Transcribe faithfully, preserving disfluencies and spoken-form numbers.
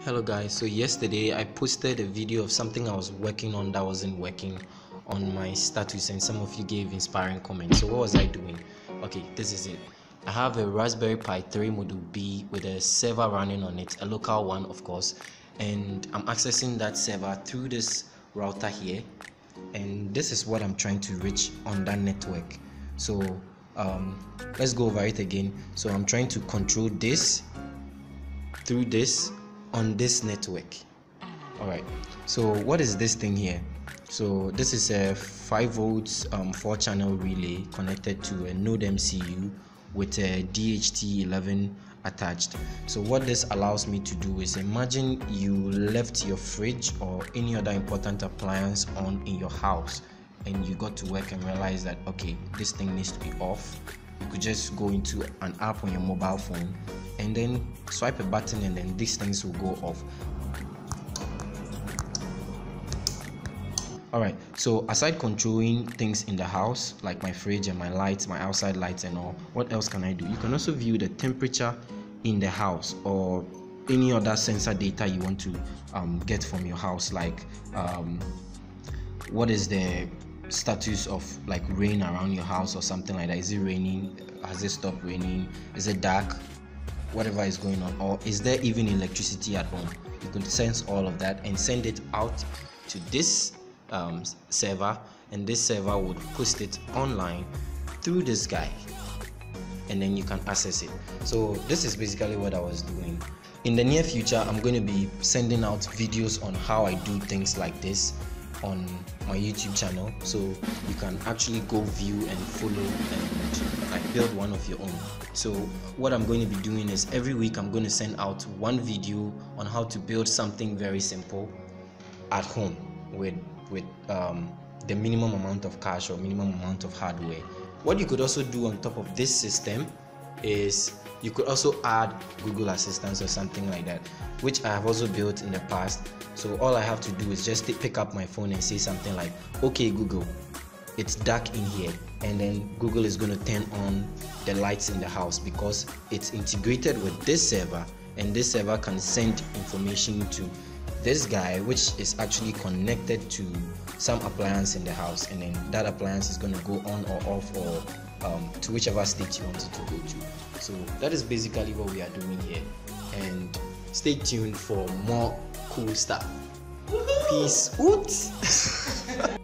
Hello guys, so yesterday I posted a video of something I was working on that wasn't working on my status, and some of you gave inspiring comments. So what was I doing? Okay, this is it. I have a Raspberry Pi three Module B with a server running on it, a local one of course, and I'm accessing that server through this router here, and this is what I'm trying to reach on that network. So um, let's go over it again. So I'm trying to control this through this on this network. All right, so what is this thing here? So this is a five volts um, four channel relay connected to a NodeMCU with a D H T eleven attached. So what this allows me to do is, imagine you left your fridge or any other important appliance on in your house, and you got to work and realize that okay, this thing needs to be off. You could just go into an app on your mobile phone and then swipe a button, and then these things will go off. Alright, so aside controlling things in the house like my fridge and my lights, my outside lights and all, what else can I do? You can also view the temperature in the house or any other sensor data you want to um, get from your house, like um, what is the status of like rain around your house or something like that. Is it raining? Has it stopped raining? Is it dark? Whatever is going on, or is there even electricity at home? You can sense all of that and send it out to this um, server, and this server would post it online through this guy, and then you can access it. So this is basically what I was doing. In the near future, I'm going to be sending out videos on how I do things like this on my YouTube channel, so you can actually go view and follow and like build one of your own. So what I'm going to be doing is every week I'm going to send out one video on how to build something very simple at home with with um, the minimum amount of cash or minimum amount of hardware. What you could also do on top of this system is you could also add Google Assistant or something like that, which I have also built in the past. So all I have to do is just pick up my phone and say something like, okay Google, it's dark in here, and then Google is going to turn on the lights in the house because it's integrated with this server, and this server can send information to this guy, which is actually connected to some appliance in the house, and then that appliance is going to go on or off, or um, to whichever state you want it to go to. So that is basically what we are doing here, and stay tuned for more cool stuff. Peace out.